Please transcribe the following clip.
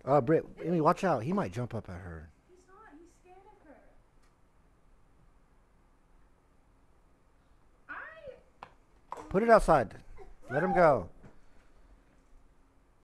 Britt, Amy, watch out. He might jump up at her. He's not. He's scared of her. I. Put it outside. Let him go.